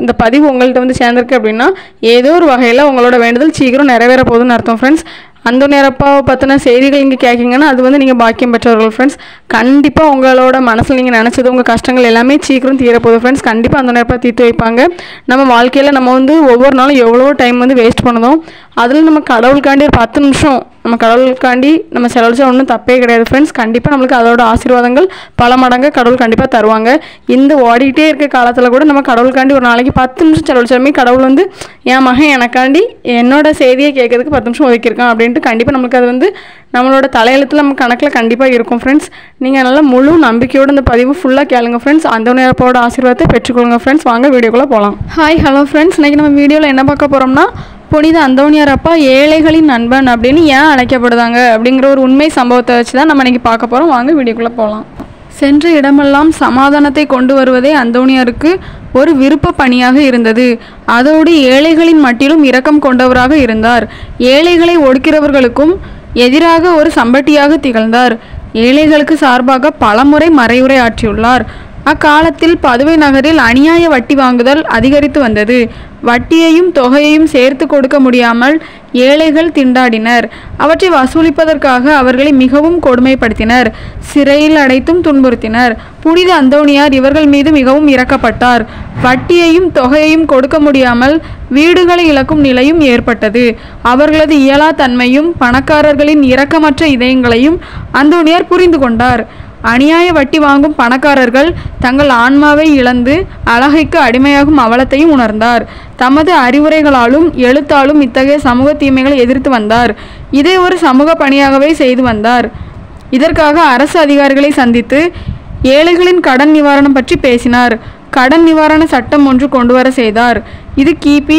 இந்த பதிவு உங்கள்கிட்ட வந்து சேர்ந்திருக்கு அப்படின்னா ஏதோ ஒரு வகையில் உங்களோட வேண்டுதல் சீக்கிரம் நிறைவேற போகுதுன்னு அர்த்தம் ஃப்ரெண்ட்ஸ். அந்தோணியரப்பாவை பற்றின செய்திகள் நீங்கள் கேட்கிங்கன்னா அது வந்து நீங்கள் பாக்கியம் பெற்றவர்கள் ஃப்ரெண்ட்ஸ். கண்டிப்பாக உங்களோட மனசில் நீங்கள் நினச்சது உங்கள் கஷ்டங்கள் எல்லாமே சீக்கிரம் தீரப்போகுது ஃப்ரெண்ட்ஸ். கண்டிப்பாக அந்தோணியரப்பா தீர்த்து வைப்பாங்க. நம்ம வாழ்க்கையில் நம்ம வந்து ஒவ்வொரு நாளும் எவ்வளோ டைம் வந்து வேஸ்ட் பண்ணுதோம். அதில் நம்ம கடவுளுக்காண்டி ஒரு 10 நிமிஷம் நம்ம கடவுளுக்காண்டி நம்ம செலவழிச்சா ஒன்றும் தப்பே கிடையாது ஃப்ரெண்ட்ஸ். கண்டிப்பாக நம்மளுக்கு அதோட ஆசீர்வாதங்கள் பல மடங்கு கடவுள் கண்டிப்பாக தருவாங்க. இந்த ஓடிக்கிட்டே இருக்க காலத்தில் கூட நம்ம கடவுளுக்காண்டி ஒரு நாளைக்கு 10 நிமிஷம் செலவழிச்சாலுமே கடவுள் வந்து என் மகன் எனக்காண்டி என்னோட செய்தியை கேட்கறதுக்கு 10 நிமிஷம் ஒதுக்கியிருக்கான் அப்படின்ட்டு கண்டிப்பாக நம்மளுக்கு அது வந்து நம்மளோட தலையெழுத்தில் நம்ம கணக்கில் கண்டிப்பாக இருக்கும் ஃப்ரெண்ட்ஸ். நீங்கள் நல்லா முழு நம்பிக்கையோடு இந்த பதிவு ஃபுல்லாக கேளுங்க ஃப்ரெண்ட்ஸ். அந்தோணியரப்பாவோட ஆசீர்வாதத்தை பெற்றுக்கொள்ளுங்க ஃப்ரெண்ட்ஸ். வாங்க வீடியோக்குள்ளே போகலாம். Hi hello friends. இன்றைக்கி நம்ம வீடியோவில் என்ன பார்க்க போகிறோம்னா புனித அந்தோணியரப்பா ஏழைகளின் நண்பன் அப்படின்னு ஏன் அழைக்கப்படுதாங்க அப்படிங்கிற ஒரு உண்மை சம்பவத்தை வச்சு தான் நம்ம இன்றைக்கி பார்க்க போகிறோம். வாங்க வீடியோக்குள்ளே போகலாம். சென்ற இடமெல்லாம் சமாதானத்தை கொண்டு வருவதே அந்தோணியாருக்கு ஒரு விருப்ப பணியாக இருந்தது. அதோடு ஏழைகளின் மட்டிலும் இரக்கம் கொண்டவராக இருந்தார். ஏழைகளை ஒடுக்கிறவர்களுக்கும் எதிராக ஒரு சம்பட்டியாக திகழ்ந்தார். ஏழைகளுக்கு சார்பாக பலமுறை மறையுரை ஆற்றியுள்ளார். அக்காலத்தில் பதுவை நகரில் அநியாய வட்டி வாங்குதல் அதிகரித்து வந்தது. வட்டியையும் தொகையையும் சேர்த்து கொடுக்க முடியாமல் ஏழைகள் திண்டாடினர். அவற்றை வசூலிப்பதற்காக அவர்களை மிகவும் கொடுமைப்படுத்தினர். சிறையில் அடைத்தும் துன்புறுத்தினர். புனித அந்தோணியார் இவர்கள் மீது மிகவும் இரக்கப்பட்டார். வட்டியையும் தொகையையும் கொடுக்க முடியாமல் வீடுகளை இழக்கும் நிலையும் ஏற்பட்டது. அவர்களது இயலா தன்மையும் பணக்காரர்களின் இரக்கமற்ற இதயங்களையும் அந்தோணியார் புரிந்து கொண்டார். அநியாய வட்டி வாங்கும் பணக்காரர்கள் தங்கள் ஆன்மாவை இழந்து அழகைக்கு அடிமையாகும் அவலத்தையும் உணர்ந்தார். தமது அறிவுரைகளாலும் எழுத்தாலும் இத்தகைய சமூக தீமைகளை எதிர்த்து வந்தார். இதை ஒரு சமூக பணியாகவே செய்து வந்தார். இதற்காக அரசு அதிகாரிகளை சந்தித்து ஏழைகளின் கடன் நிவாரணம் பற்றி பேசினார். கடன் நிவாரண சட்டம் ஒன்று கொண்டு வர செய்தார். இது கிபி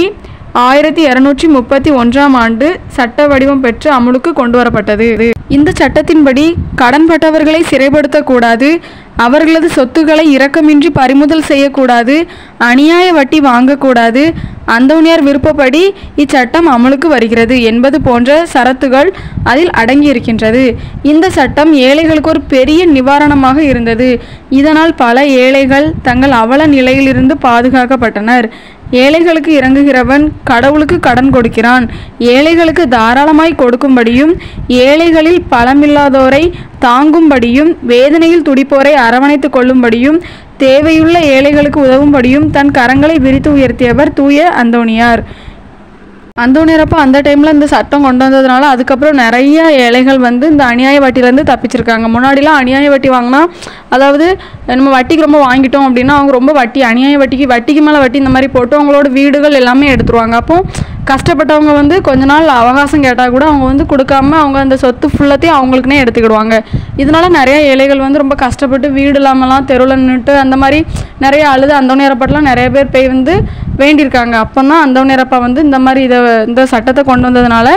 1231ஆம் ஆண்டு சட்ட வடிவம் பெற்று அமுலுக்கு கொண்டு வரப்பட்டது. இந்த சட்டத்தின்படி கடன்பட்டவர்களை சிறைப்படுத்தக்கூடாது, அவர்களது சொத்துக்களை இரக்கமின்றி பறிமுதல் செய்யக்கூடாது, அநியாய வட்டி வாங்கக்கூடாது. அந்தோணியார் விருப்பப்படி இச்சட்டம் அமலுக்கு வருகிறது என்பது போன்ற சரத்துகள் அதில் அடங்கியிருக்கின்றது. இந்த சட்டம் ஏழைகளுக்கு ஒரு பெரிய நிவாரணமாக இருந்தது. இதனால் பல ஏழைகள் தங்கள் அவல நிலையிலிருந்து பாதுகாக்கப்பட்டனர். ஏழைகளுக்கு இறங்குகிறவன் கடவுளுக்கு கடன் கொடுக்கிறான். ஏழைகளுக்கு தாராளமாய் கொடுக்கும்படியும் ஏழைகளில் பலமில்லாதோரை தாங்கும்படியும் வேதனையில் துடிப்போரை அரவணைத்து கொள்ளும்படியும் தேவையுள்ள ஏழைகளுக்கு உதவும்படியும் தன் கரங்களை விரித்து உயர்த்தியவர் தூய அந்தோணியார். அந்தோணியரப்பா அந்த டைமில் இந்த சட்டம் கொண்டு வந்ததுனால அதுக்கப்புறம் நிறைய ஏழைகள் வந்து இந்த அநியாய வட்டியிலேருந்து தப்பிச்சிருக்காங்க. முன்னாடிலாம் அநியாய வட்டி வாங்கினா, அதாவது நம்ம வட்டிக்கு ரொம்ப வாங்கிட்டோம் அப்படின்னா அவங்க ரொம்ப அநியாய வட்டிக்கு மேலே வட்டி இந்த மாதிரி போட்டு அவங்களோட வீடுகள் எல்லாமே எடுத்துருவாங்க. அப்போ கஷ்டப்பட்டவங்க வந்து கொஞ்ச நாள் அவகாசம் கேட்டால் கூட அவங்க வந்து கொடுக்காம அவங்க அந்த சொத்து ஃபுல்லத்தையும் அவங்களுக்குனே எடுத்துக்கிடுவாங்க. இதனால நிறைய ஏழைகள் வந்து ரொம்ப கஷ்டப்பட்டு வீடு இல்லாமலாம் தெருவில் நின்றுட்டு அந்த மாதிரி நிறைய அழுது அந்தோணியரப்பாட்டெலாம் நிறைய பேர் போய் வந்து வேண்டியிருக்காங்க. அப்போ தான் அந்தோணியரப்பா வந்து இந்த மாதிரி இந்த சட்டத்தை கொண்டு வந்ததுனால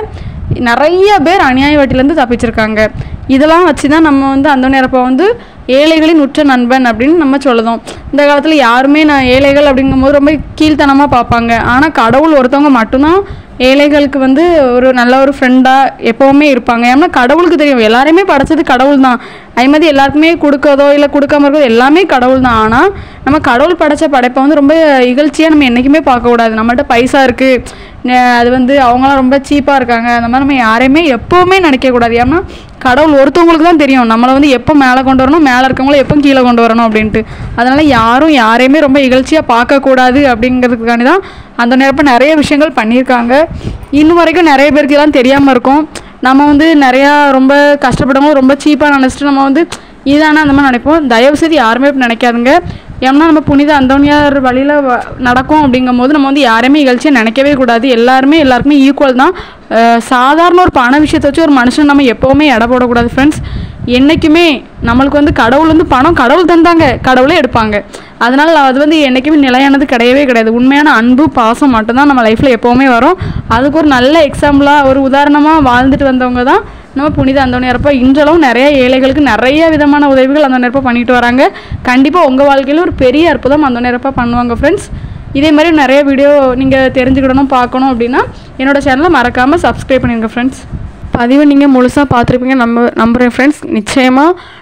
நிறைய பேர் அநியாய வட்டியிலேருந்து தப்பிச்சிருக்காங்க. இதெல்லாம் வச்சு தான் நம்ம வந்து அந்தோணியரப்பா வந்து ஏழைகளின் உற்ற நண்பன் அப்படின்னு நம்ம சொல்லுதோம். இந்த காலத்தில் யாருமே ஏழைகள் அப்படிங்கும்போது ரொம்ப கீழ்த்தனமாக பார்ப்பாங்க. ஆனால் கடவுள் ஒருத்தவங்க மட்டும்தான் ஏழைகளுக்கு வந்து ஒரு நல்ல ஒரு ஃப்ரெண்டாக எப்போவுமே இருப்பாங்க. ஏன்னா கடவுளுக்கு தெரியும் எல்லாருமே படைச்சது கடவுள் தான். அதேமாதிரி எல்லாருக்குமே கொடுக்கறதோ இல்லை கொடுக்காம இருக்கிறதோ எல்லாமே கடவுள் தான். ஆனால் நம்ம கடவுள் படைத்த படைப்பை வந்து ரொம்ப இகழ்ச்சியாக நம்ம என்றைக்குமே பார்க்கக்கூடாது. நம்மகிட்ட பைசா இருக்குது, அது வந்து அவங்களாம் ரொம்ப சீப்பாக இருக்காங்க, அந்த மாதிரி நம்ம யாரையுமே எப்போவுமே நினைக்கக்கூடாது. ஏன்னா கடவுள் ஒருத்தவங்களுக்கு தான் தெரியும் நம்மளை வந்து எப்போ மேலே கொண்டு வரணும், மேலே இருக்கவங்கள எப்போ கீழே கொண்டு வரணும் அப்படின்ட்டு. அதனால் யாரையுமே ரொம்ப இகழ்ச்சியாக பார்க்கக்கூடாது அப்படிங்கிறதுக்காண்டி தான் அந்த நேரப்போ நிறைய விஷயங்கள் பண்ணியிருக்காங்க. இன்னும் வரைக்கும் நிறைய பேருக்கு இதெல்லாம் தெரியாமல் இருக்கும். நம்ம வந்து நிறையா ரொம்ப கஷ்டப்பட்டவங்க ரொம்ப சீப்பாக நினச்சிட்டு நம்ம வந்து இதானா அந்த மாதிரி நினைப்போம். தயவுசெய்து யாருமே இப்படி நினைக்காதுங்க. ஏன்னா நம்ம புனித அந்தோணியார் வழியில் நடக்கும் அப்படிங்கும்போது நம்ம வந்து யாரையுமே இகழ்ச்சியாக நினைக்கவே கூடாது. எல்லாருக்குமே ஈக்குவல் தான். சாதாரண ஒரு பண விஷயத்தை வச்சு ஒரு மனுஷன் நம்ம எப்போவுமே எடை போடக்கூடாது ஃப்ரெண்ட்ஸ். என்றைக்குமே நம்மளுக்கு வந்து கடவுள் வந்து பணம் கடவுள் தந்தாங்க, கடவுளே எடுப்பாங்க. அதனால் அது வந்து என்றைக்குமே நிலையானது கிடையவே கிடையாது. உண்மையான அன்பு பாசம் மட்டும்தான் நம்ம லைஃப்பில் எப்போவுமே வரும். அதுக்கு ஒரு நல்ல எக்ஸாம்பிளாக ஒரு உதாரணமாக வாழ்ந்துட்டு வந்தவங்க தான் நம்ம புனித அந்தோணியரப்பா. இன்றளவும் நிறைய ஏழைகளுக்கு நிறைய விதமான உதவிகள் அந்தோணியரப்பா பண்ணிட்டு வராங்க. கண்டிப்பாக உங்கள் வாழ்க்கையில் ஒரு பெரிய அற்புதம் அந்தோணியரப்பா பண்ணுவாங்க ஃப்ரெண்ட்ஸ். இதே மாதிரி நிறைய வீடியோ நீங்கள் தெரிஞ்சுக்கிடணும் பார்க்கணும் அப்படின்னா என்னோடய சேனலை மறக்காமல் சப்ஸ்கிரைப் பண்ணிடுங்க ஃப்ரெண்ட்ஸ். பதிவை நீங்கள் முழுசாக பார்த்துருப்பீங்க நம்புகிறேன் ஃப்ரெண்ட்ஸ். நிச்சயமாக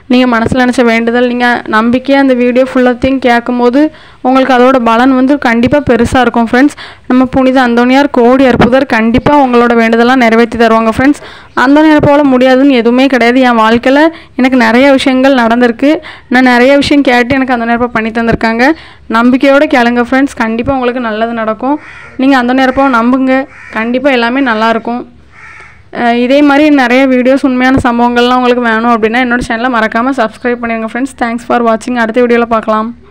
நீங்கள் மனசில் நினச்ச வேண்டுதல், நீங்கள் நம்பிக்கையாக அந்த வீடியோ ஃபுல்லாத்தையும் கேட்கும்போது உங்களுக்கு அதோட பலன் வந்து கண்டிப்பாக பெருசாக இருக்கும் ஃப்ரெண்ட்ஸ். நம்ம புனித அந்தோணியார் கோடி அற்புதர் கண்டிப்பாக உங்களோட வேண்டுதலாம் நிறைவேற்றி தருவாங்க ஃப்ரெண்ட்ஸ். அந்தோணியார் போல் முடியாதுன்னு எதுவுமே கிடையாது. என் வாழ்க்கையில் எனக்கு நிறைய விஷயங்கள் நடந்திருக்கு. நான் நிறைய விஷயம் கேட்டு எனக்கு அந்தோணியார் பண்ணி தந்திருக்காங்க. நம்பிக்கையோடு கேளுங்க ஃப்ரெண்ட்ஸ், கண்டிப்பாக உங்களுக்கு நல்லது நடக்கும். நீங்கள் அந்தோணியார் நம்புங்க, கண்டிப்பாக எல்லாமே நல்லாயிருக்கும். இதே மாதிரி நிறைய வீடியோஸ், உண்மையான சம்பவங்கள்லாம் உங்களுக்கு வேணும் அப்படின்னா என்னோடய சேனலை மறக்காமல் சப்ஸ்கிரைப் பண்ணிடுங்க ஃப்ரெண்ட்ஸ். தேங்க்ஸ் ஃபார் வாட்சிங். அடுத்த வீடியோவில் பார்க்கலாம்.